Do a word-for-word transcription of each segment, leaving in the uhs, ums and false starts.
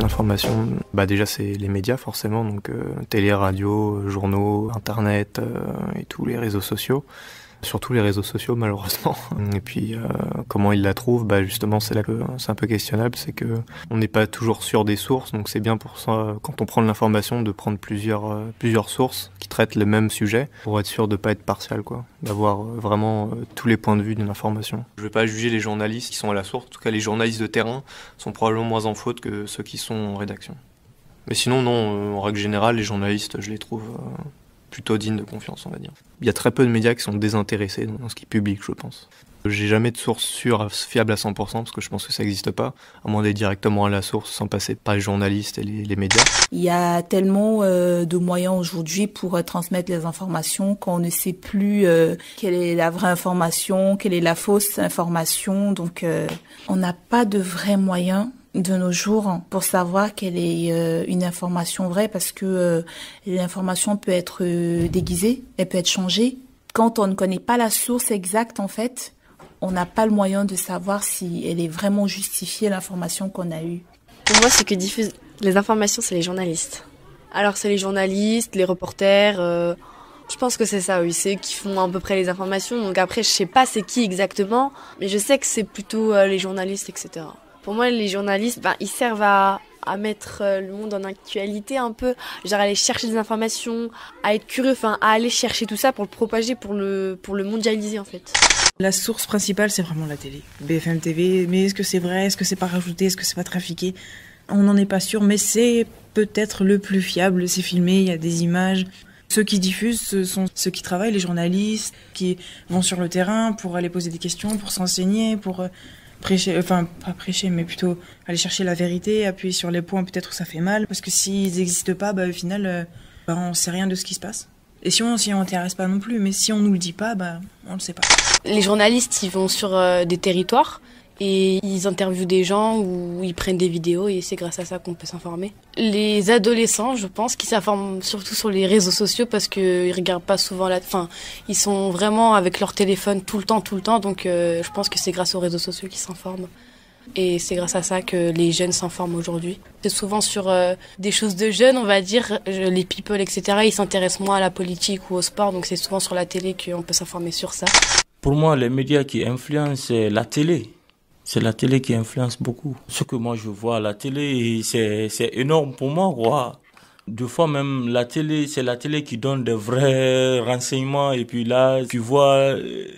l'information, bah déjà c'est les médias forcément, donc euh, télé, radio, journaux, internet euh, et tous les réseaux sociaux. Surtout les réseaux sociaux malheureusement. Et puis euh, comment ils la trouvent, bah justement c'est là que c'est un peu questionnable, c'est que on n'est pas toujours sûr des sources, donc c'est bien pour ça quand on prend de l'information de prendre plusieurs euh, plusieurs sources qui traitent le même sujet pour être sûr de pas être partial quoi, d'avoir euh, vraiment euh, tous les points de vue d'une information. Je vais pas juger les journalistes qui sont à la source, en tout cas les journalistes de terrain sont probablement moins en faute que ceux qui sont en rédaction. Mais sinon non, euh, en règle générale les journalistes je les trouve euh, plutôt digne de confiance, on va dire. Il y a très peu de médias qui sont désintéressés dans ce qu'ils publient, je pense. J'ai jamais de source sûre, fiable à cent pour cent, parce que je pense que ça n'existe pas, à moins d'aller directement à la source, sans passer par les journalistes et les, les médias. Il y a tellement euh, de moyens aujourd'hui pour euh, transmettre les informations qu'on ne sait plus euh, quelle est la vraie information, quelle est la fausse information. Donc, euh, on n'a pas de vrais moyens de nos jours pour savoir quelle est euh, une information vraie, parce que euh, l'information peut être euh, déguisée, elle peut être changée. Quand on ne connaît pas la source exacte, en fait, on n'a pas le moyen de savoir si elle est vraiment justifiée, l'information qu'on a eue. Pour moi, ce que diffusent les informations, c'est les journalistes. Alors, c'est les journalistes, les reporters, euh, je pense que c'est ça, oui, c'est eux qui font à peu près les informations. Donc après, je sais pas c'est qui exactement, mais je sais que c'est plutôt euh, les journalistes, et cetera. Pour moi, les journalistes, ben, ils servent à, à mettre le monde en actualité un peu, genre aller chercher des informations, à être curieux, enfin, à aller chercher tout ça pour le propager, pour le, pour le mondialiser, en fait. La source principale, c'est vraiment la télé. B F M T V, mais est-ce que c'est vrai? Est-ce que c'est pas rajouté? Est-ce que c'est pas trafiqué? On n'en est pas sûr, mais c'est peut-être le plus fiable. C'est filmé, il y a des images. Ceux qui diffusent, ce sont ceux qui travaillent, les journalistes, qui vont sur le terrain pour aller poser des questions, pour s'enseigner, pour prêcher, enfin pas prêcher, mais plutôt aller chercher la vérité, appuyer sur les points peut-être où ça fait mal. Parce que s'ils n'existent pas, bah, au final, euh, bah, on sait rien de ce qui se passe. Et si on s'y intéresse pas non plus, mais si on nous le dit pas, bah, on le sait pas. Les journalistes, ils vont sur euh, des territoires et ils interviewent des gens ou ils prennent des vidéos et c'est grâce à ça qu'on peut s'informer. Les adolescents, je pense, qui s'informent surtout sur les réseaux sociaux parce qu'ils regardent pas souvent la... Enfin, ils sont vraiment avec leur téléphone tout le temps, tout le temps, donc euh, je pense que c'est grâce aux réseaux sociaux qu'ils s'informent. Et c'est grâce à ça que les jeunes s'informent aujourd'hui. C'est souvent sur euh, des choses de jeunes, on va dire, les people, et cetera. Ils s'intéressent moins à la politique ou au sport, donc c'est souvent sur la télé qu'on peut s'informer sur ça. Pour moi, les médias qui influencent, c'est la télé. C'est la télé qui influence beaucoup. Ce que moi je vois à la télé, c'est, c'est énorme pour moi, quoi. Deux fois même, la télé, c'est la télé qui donne de vrais renseignements. Et puis là, tu vois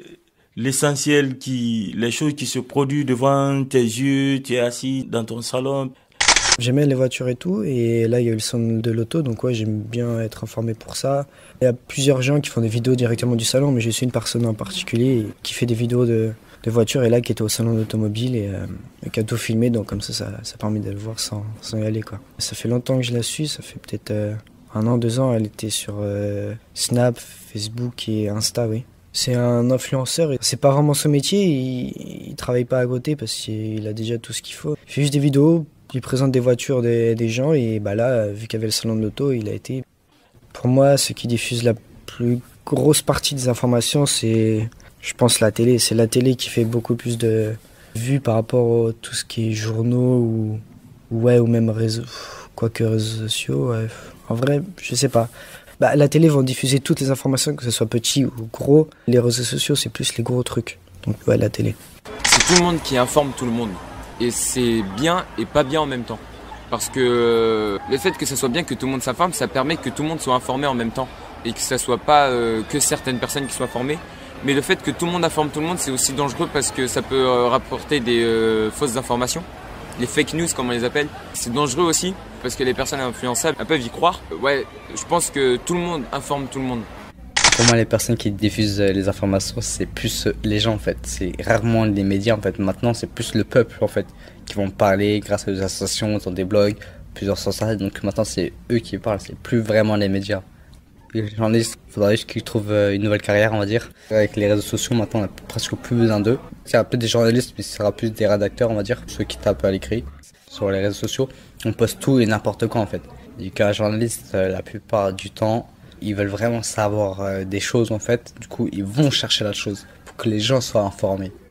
l'essentiel, qui, les choses qui se produisent devant tes yeux. Tu es assis dans ton salon. J'aimais les voitures et tout, et là il y a eu le salon de l'auto, donc ouais, j'aime bien être informé pour ça. Il y a plusieurs gens qui font des vidéos directement du salon, mais je suis une personne en particulier qui fait des vidéos de, de voitures, et là qui était au salon d'automobile et, euh, et qui a tout filmé, donc comme ça, ça, ça permet de le voir sans, sans y aller, quoi. Ça fait longtemps que je la suis, ça fait peut-être euh, un an, deux ans, elle était sur euh, Snap, Facebook et Insta, oui. C'est un influenceur, et c'est pas vraiment son métier, il, il travaille pas à côté parce qu'il a déjà tout ce qu'il faut. Il fait juste des vidéos. Il présente des voitures des, des gens et bah là, vu qu'il y avait le salon de l'auto, il a été... Pour moi, ce qui diffuse la plus grosse partie des informations, c'est, je pense, la télé. C'est la télé qui fait beaucoup plus de vues par rapport à tout ce qui est journaux ou, ouais, ou même réseaux, quoique réseaux sociaux. Ouais. En vrai, je sais pas. Bah, la télé va diffuser toutes les informations, que ce soit petit ou gros. Les réseaux sociaux, c'est plus les gros trucs. Donc ouais, la télé. C'est tout le monde qui informe tout le monde. Et c'est bien et pas bien en même temps. Parce que le fait que ça soit bien que tout le monde s'informe, ça permet que tout le monde soit informé en même temps. Et que ça soit pas euh, que certaines personnes qui soient informées. Mais le fait que tout le monde informe tout le monde, c'est aussi dangereux parce que ça peut euh, rapporter des euh, fausses informations. Les fake news, comme on les appelle. C'est dangereux aussi parce que les personnes influençables elles peuvent y croire. Ouais, je pense que tout le monde informe tout le monde. Pour moi, les personnes qui diffusent les informations, c'est plus les gens en fait. C'est rarement les médias en fait. Maintenant, c'est plus le peuple en fait qui vont parler grâce à des associations, dans des blogs, plusieurs sources. Donc maintenant, c'est eux qui parlent. C'est plus vraiment les médias. Les journalistes, il faudrait juste qu'ils trouvent une nouvelle carrière, on va dire. Avec les réseaux sociaux, maintenant, on n'a presque plus besoin d'eux. Il y aura peut-être des journalistes, mais ce sera plus des rédacteurs, on va dire, ceux qui tapent à l'écrit sur les réseaux sociaux. On poste tout et n'importe quoi en fait. Et qu'un journaliste, la plupart du temps, ils veulent vraiment savoir euh, des choses en fait, du coup ils vont chercher la chose pour que les gens soient informés.